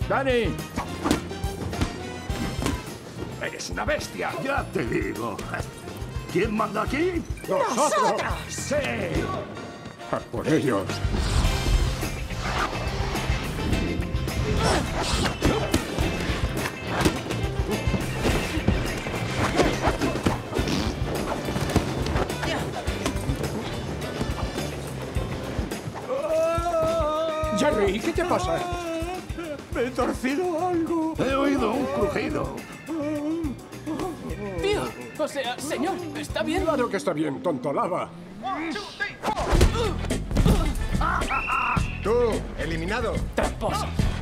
¡Dani! ¡Eres una bestia! Ya te digo. ¿Quién manda aquí? ¡Nosotros! ¡Sí! ¡A por ellos! Jerry, ¿qué te pasa? Me he torcido algo. He oído un crujido. Tío, o sea, señor, ¿está bien? Claro que está bien, tonto lava. ¡Tú, eliminado! Tramposo.